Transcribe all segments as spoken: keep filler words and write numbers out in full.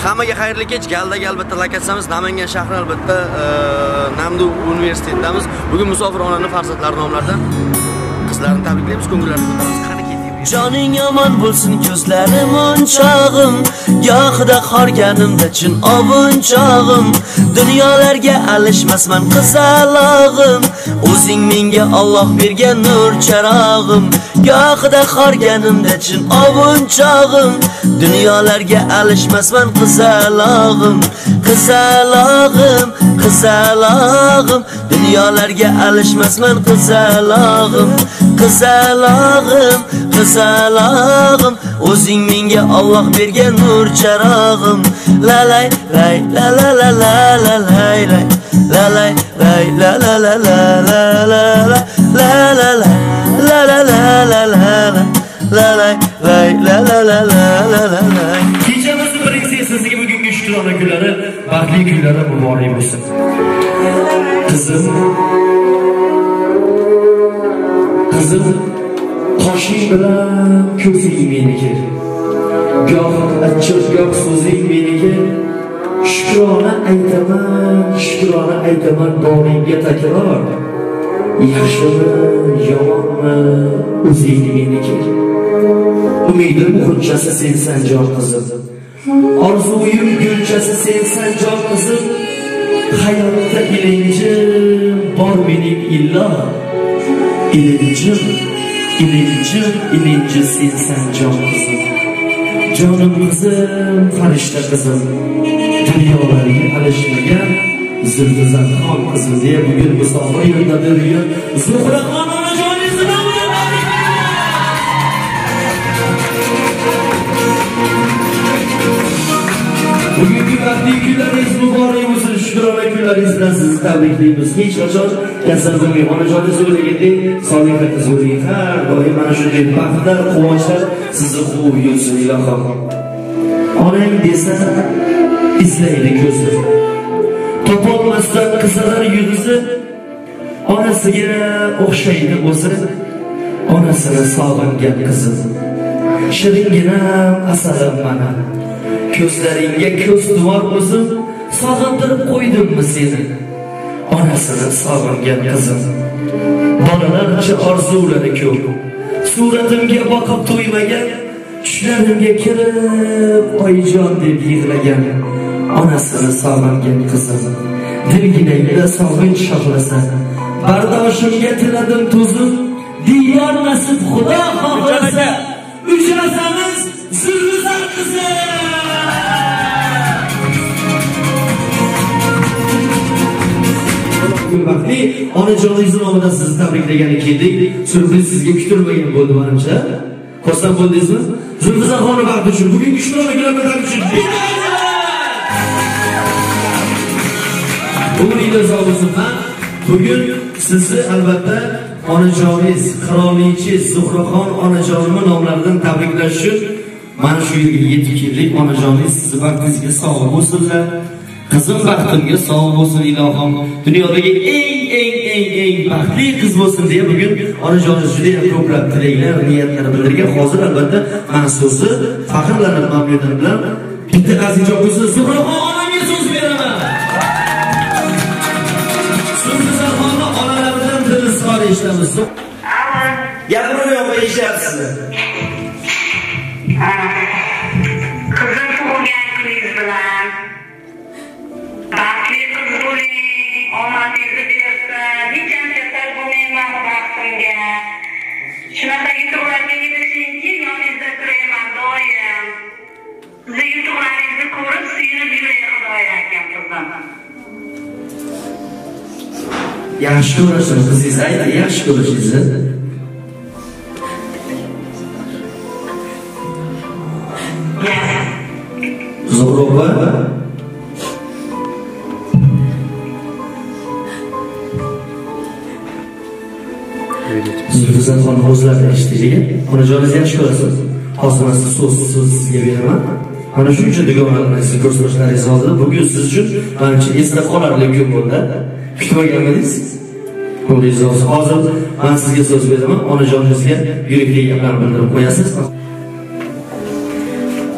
Hammaga xayrli kech. Galdaga albatta lokatsiyamiz Namangan shahri, albatta Namdu universitetidamiz. Bugun musofir onaning farzandlari nomlaridan qizlarni tabriklaymiz, ko'ngillarni ko'taramiz. Qani keting. Joning yomon bo'lsin ko'zlarim o'nchog'im, gohida qorganimda chin obunchog'im. Dunyolarga alishmasman qizalog'im, o'zing menga Alloh bergan nur charog'im. Gohida qorganimda chin obunchog'im, dunyolarga alishmasman qizalog'im. Qizalog'im, qizalog'im, dunyolarga alishmasman qizalog'im. Qizalog'im, qizalog'im, o'zing menga Alloh bergan nur charog'im. La lay lay la la la la la lay lay la lay lay la la la la la la la la la la la la la la la la lay lay la la la la la la la. Kechamizni birinchi sizga bugungi shukrona kunlari, baxtli kunlari muborak bo'lsin. Qizim, qizim, qoshing bilan ko'zing meniki, goh achchiq goh so'zing meniki. Shukrona aytaman, shukrona aytaman boringga takror. Yaxshimi, yomonmi, o'zing meniki. Umidim g'unchasi sensan jon qizim, orzuyim gulchasi sensan jon qizim. Hayotda ilinjim bor mening illo, ilinjim, ilinjim, ilinji sensan jon qizim. Jonim qizim, farishta qizim, dunyolarga alishmagan Zulfizarxon qizim deya bugun musofir yo'lda yurgan Zuhraxon onajoningizni bugungi baxtli kunlaringiz muborak bo'lsin. Shukrona kunlaringiz bilan sizni tabriklaymiz. Hech qachon kasal bo'lmang. Onajoningiz o'lgandek, Soliha qiz o'lgan. Har doim mana shunday baxtlar, quvonchlar sizni quvib yursin ilohim. Onang desa izlaydi ko'zi, topolmasdan qizalar yuzi. Onasiga o'xshaydi o'zi, onasini sog'ingan qizim. Shiringina asalim mana, ko'zlaringga ko'z duor o'zim. Sog'intirib qo'ydimmi seni, onasini sog'ingan qizim. Bolalarcha orzulari ko'p, suratimga boqib to'ymagan, tushlarimga kirib oyijon deb yig'lagan, onasini sog'ingan qizim. Dilginangda sog'inch shohlasa, bardoshimga tiladim to'zim. Diyor nasib xudo xohlasa, uchrasamiz Zulfizar qizim. Baxtli onajoningizni nomidan sizni tabriklagani keldik. Surpriz sizga kutilmagan bo'ldi menimcha. Xursand bo'ldingizmi? Zulfizarxon baxti uchun bugungi shukrona kunlaridan uchun. Umringiz uzoq bo'lsin. Bugun sizni albatta onajoningiz, qirolicha Zuhraxon onajonimning nomlaridan tabriklash uchun mana shu yerga yetib keldik. Onajoningiz sizni baxtingizga sog' bo'lsinlar. Qizim baxtimga sog' bo'lsin ilohim. Dunyodagi eng eng eng eng baxtli qiz bo'lsin deya bugun onajoningiz juda ham ko'plab tilaklar, niyatlar bildirgan. Hozir albatta mana so'zni faxrlanib mamnuniyat bilan bitta azizjon bo'lsin Zuhraxon onamga so'z beraman. Zulfizarxonni onalaridan tilsizlar eshitamiz. Gapirib yo'q eshityapsiz. Qizim tug'ilgan kuningiz bilan baxtli qiz bo'ling, omadingizni bersin, hech ham kasal bo'lmayman baxtimga. Shunaqa yutuqlarga erishingki, yoningizda turayman doim. Sizni yutuqlaringizni ko'rib, suyunib yuray Xudoya akam qizim. Yaxshi ko'rasiz qizingiz, ayta, yaxshi ko'rasiz. Zo'ro'ba Zulfizarxon o'zlari eshitdiga, onajoningiz yaxshi ko'rasiz. Hozir siz so'z so'z sizga beraman. Mana shu uchun dugonalaringiz sizni ko'rsatlaringiz hozir bugun siz uchun menimcha eslab qolarli kun bo'ldi. Kutmaganmidingiz? Qo'lingiz olsin. Hozir men sizga so'z beraman. Onajoningizga yurikli gaplarni bildirib qo'yasiz.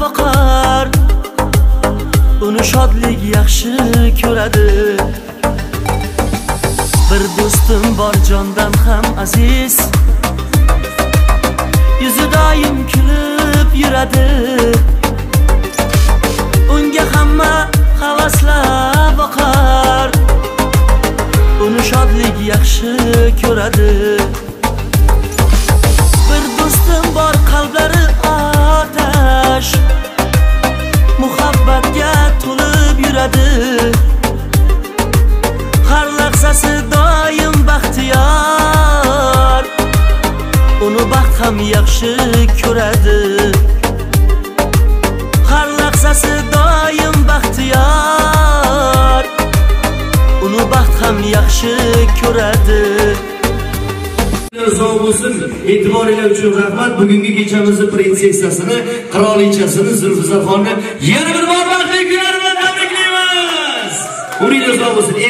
boqar, uni shodlik yaxshi ko'radi. Bir do'stim bor jondan ham aziz, yuzi doim kulib yuradi. Unga hamma havaslab boqar, uni shodlik yaxshi ko'radi. Bir do'stim bor qalblari otash, muhabbatga to'lib yuradi. Har lahzasi doim baxtiyor, uni baxt ham yaxshi ko'radi. Har lahzasi doim baxtiyor, uni baxt ham yaxshi ko'radi. Sog' bo'lsin, e'tiboringiz uchun rahmat. Bugungi kechamizni prinsessasini, qirolichasini Zulfizaxonni yana bir bor baxtli kunlar bilan tabriklaymiz. Umringiz sog' bo'lsin.